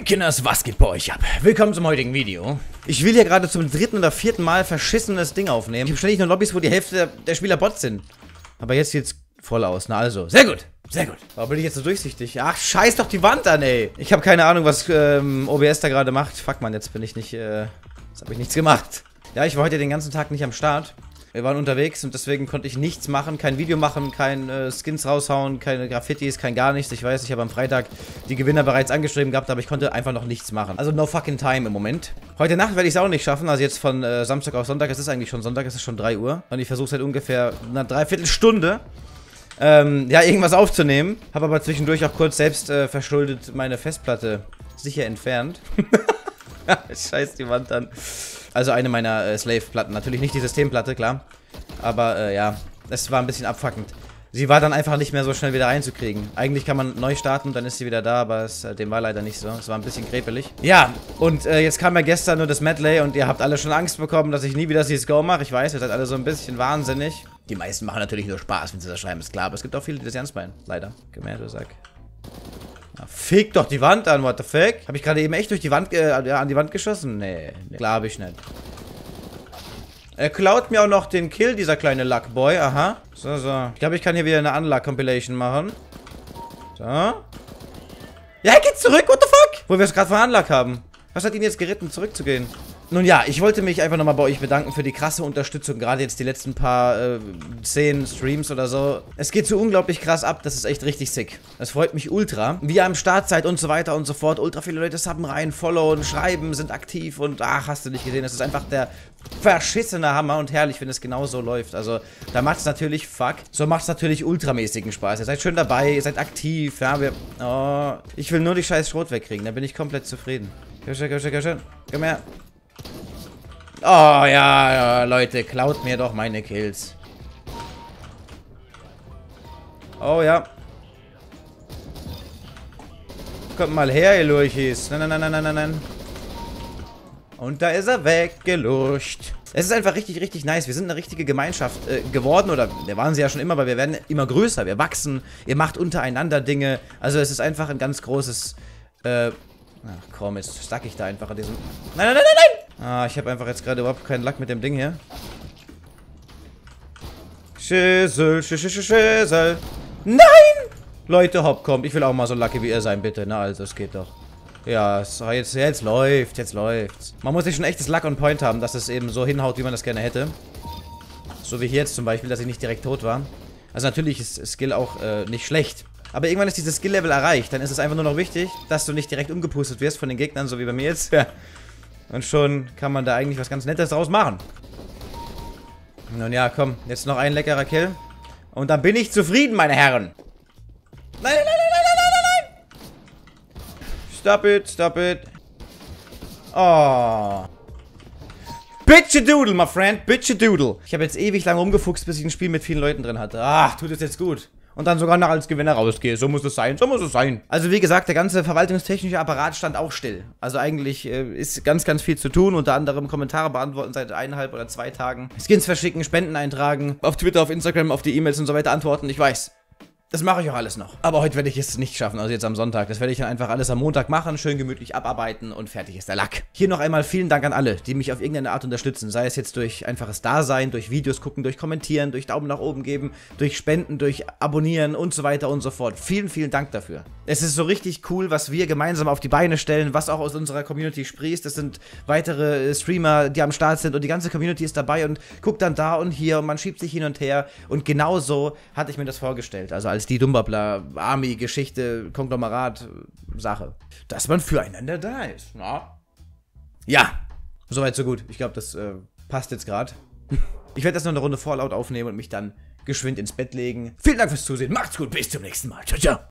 Kinders, was geht bei euch ab? Willkommen zum heutigen Video. Ich will hier gerade zum 3. oder 4. Mal verschissenes Ding aufnehmen. Ich habe ständig nur Lobbys, wo die Hälfte der Spieler Bots sind. Aber jetzt sieht's voll aus. Na also, sehr gut. Sehr gut. Warum bin ich jetzt so durchsichtig? Ach, scheiß doch die Wand an, ey. Ich habe keine Ahnung, was OBS da gerade macht. Fuck, man, jetzt bin ich nicht, jetzt habe ich nichts gemacht. Ja, ich war heute den ganzen Tag nicht am Start. Wir waren unterwegs und deswegen konnte ich nichts machen, kein Video machen, kein Skins raushauen, keine Graffitis, kein gar nichts. Ich weiß, ich habe am Freitag die Gewinner bereits angeschrieben gehabt, aber ich konnte einfach noch nichts machen. Also no fucking time im Moment. Heute Nacht werde ich es auch nicht schaffen, also jetzt von Samstag auf Sonntag, es ist eigentlich schon Sonntag, es ist schon 3 Uhr. Und ich versuche seit ungefähr einer Dreiviertelstunde, ja, irgendwas aufzunehmen. Habe aber zwischendurch auch kurz selbst verschuldet meine Festplatte sicher entfernt. Scheiß die Wand an. Also eine meiner Slave-Platten. Natürlich nicht die Systemplatte, klar. Aber ja, es war ein bisschen abfuckend. Sie war dann einfach nicht mehr so schnell wieder reinzukriegen. Eigentlich kann man neu starten, dann ist sie wieder da, aber dem war leider nicht so. Es war ein bisschen krepelig. Ja, und jetzt kam ja gestern nur das Medley und ihr habt alle schon Angst bekommen, dass ich nie wieder CSGO mache. Ich weiß, ihr seid alle so ein bisschen wahnsinnig. Die meisten machen natürlich nur Spaß, wenn sie das schreiben, ist klar. Aber es gibt auch viele, die das ernst meinen. Leider. Komm her, du Sack. Na, fick doch die Wand an, what the fuck? Habe ich gerade eben echt durch die Wand, an die Wand geschossen? Nee, glaube ich nicht. Er klaut mir auch noch den Kill, dieser kleine Luckboy. Aha. So, so. Ich glaube, ich kann hier wieder eine Unluck-Compilation machen. So. Ja, er geht zurück, what the fuck? Wo wir es gerade von Unluck haben. Was hat ihn jetzt geritten, zurückzugehen? Nun ja, ich wollte mich einfach nochmal bei euch bedanken für die krasse Unterstützung. Gerade jetzt die letzten paar 10 Streams oder so. Es geht so unglaublich krass ab, das ist echt richtig sick. Das freut mich ultra. Wie ihr am Start seid und so weiter und so fort. Ultra viele Leute subben rein, followen, schreiben, sind aktiv und ach, hast du nicht gesehen. Das ist einfach der verschissene Hammer und herrlich, wenn es genau so läuft. Also, da macht es natürlich, so macht es natürlich ultramäßigen Spaß. Ihr seid schön dabei, ihr seid aktiv, ja, ich will nur die scheiß Schrot wegkriegen, dann bin ich komplett zufrieden. Komm schon, komm schon, komm schon. Komm her. Oh, ja, Leute, klaut mir doch meine Kills. Oh, ja. Kommt mal her, ihr Lurchis. Nein, nein, nein, nein, nein, nein. Und da ist er weggelurcht. Es ist einfach richtig, richtig nice. Wir sind eine richtige Gemeinschaft geworden. Oder wir waren sie ja schon immer, aber wir werden immer größer. Wir wachsen. Ihr macht untereinander Dinge. Also es ist einfach ein ganz großes... Ach komm, jetzt stuck ich da einfach an diesem... Nein, nein, nein, nein, nein! Ah, ich habe einfach jetzt gerade überhaupt keinen Lack mit dem Ding hier. Schüssel, Schüssel. Nein! Leute, hopp, kommt. Ich will auch mal so lucky wie ihr sein, bitte. Na, also, es geht doch. Ja, so, jetzt läuft's. Man muss nicht schon echtes Luck on Point haben, dass es eben so hinhaut, wie man das gerne hätte. So wie hier jetzt zum Beispiel, dass ich nicht direkt tot war. Also natürlich ist Skill auch nicht schlecht. Aber irgendwann ist dieses Skill-Level erreicht. Dann ist es einfach nur noch wichtig, dass du nicht direkt umgepustet wirst von den Gegnern, so wie bei mir jetzt. Ja. Und schon kann man da eigentlich was ganz Nettes draus machen. Nun ja, komm. Jetzt noch ein leckerer Kill. Und dann bin ich zufrieden, meine Herren. Nein, nein, nein, nein, nein, nein, nein. Stop it. Oh. Bitch-a-doodle, my friend. Bitch-a-doodle. Ich habe jetzt ewig lang rumgefuchst, bis ich ein Spiel mit vielen Leuten drin hatte. Ach, tut es jetzt gut. Und dann sogar noch als Gewinner rausgehe. So muss es sein, so muss es sein. Also wie gesagt, der ganze verwaltungstechnische Apparat stand auch still. Also eigentlich ist ganz, ganz viel zu tun. Unter anderem Kommentare beantworten seit 1,5 oder 2 Tagen. Skins verschicken, Spenden eintragen. Auf Twitter, auf Instagram, auf die E-Mails und so weiter antworten. Ich weiß. Das mache ich auch alles noch. Aber heute werde ich es nicht schaffen, also jetzt am Sonntag. Das werde ich dann einfach alles am Montag machen, schön gemütlich abarbeiten und fertig ist der Lack. Hier noch einmal vielen Dank an alle, die mich auf irgendeine Art unterstützen. Sei es jetzt durch einfaches Dasein, durch Videos gucken, durch Kommentieren, durch Daumen nach oben geben, durch Spenden, durch Abonnieren und so weiter und so fort. Vielen, vielen Dank dafür. Es ist so richtig cool, was wir gemeinsam auf die Beine stellen, was auch aus unserer Community sprießt. Es sind weitere Streamer, die am Start sind und die ganze Community ist dabei und guckt dann da und hier und man schiebt sich hin und her. Und genau so hatte ich mir das vorgestellt. Also als die Dumbabler, Army, Geschichte, Konglomerat, Sache. Dass man füreinander da ist, na? Ja, soweit so gut. Ich glaube, das passt jetzt gerade. Ich werde jetzt noch eine Runde Fallout aufnehmen und mich dann geschwind ins Bett legen. Vielen Dank fürs Zusehen, macht's gut, bis zum nächsten Mal. Ciao, ciao.